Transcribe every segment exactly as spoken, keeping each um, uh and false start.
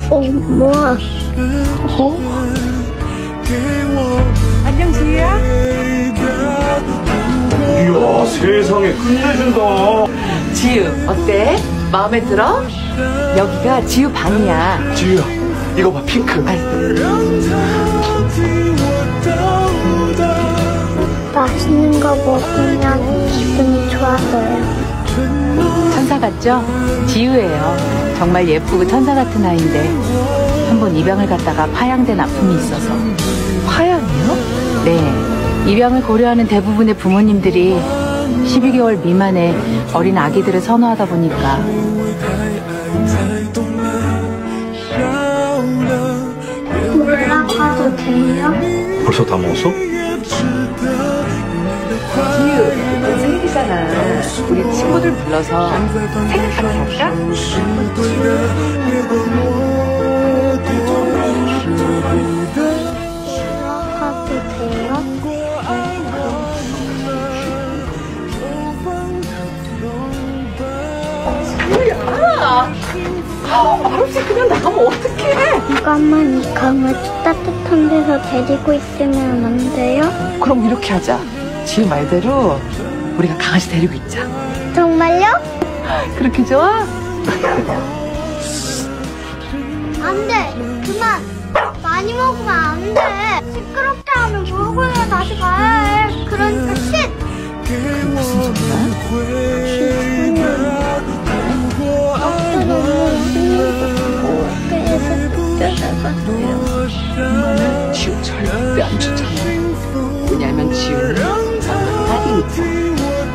엄마. 어? 안녕, 지희야. 이야, 세상에 끝내준다. 지유, 어때? 마음에 들어? 여기가 지유 방이야. 지유야, 이거 봐, 핑크. 맛있는 거 먹으면 기분이 좋아져요. 천사 같죠? 지유예요. 정말 예쁘고 천사 같은 아이인데 한 번 입양을 갔다가 파양된 아픔이 있어서. 파양이요? 네. 입양을 고려하는 대부분의 부모님들이 십이 개월 미만의 어린 아기들을 선호하다 보니까 올라가도 돼요? 벌써 다 먹었어? 지유, 생일이잖아. 우리 친구들 불러서 생일 파티 할까? 올라가도 돼요? 지유야! 말없이 그냥 나가면 어떡해? 잠깐만 이 강을 따뜻한 데서 데리고 있으면 안 돼요? 그럼 이렇게 하자. 지유 말대로 우리가 강아지 데리고 있자. 정말요? 그렇게 좋아? 안 돼! 그만! 많이 먹으면 안 돼! 시끄럽게 하면 목욕을 해 다시 가야 해! 그러니까 쉿! 무슨 소리야? 아까 너무 힘들고 배에서 쫓겨나갔어요. 이거는 지우 절대 안 주잖아. 왜냐면 지우는 엄마 딸이니까.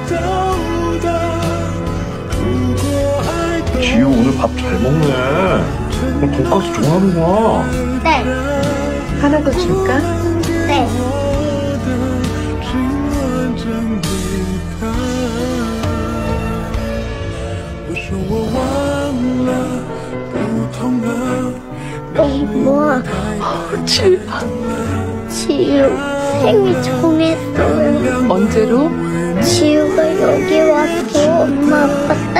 지유 오늘 밥 잘 먹네. 오늘 돈가스 좋아하는구나. 네! 하나 더 줄까? 네! 엄마, 지우야. 지유 생일 정했어요. 언제로? 지유가 여기 와서 엄마 아빠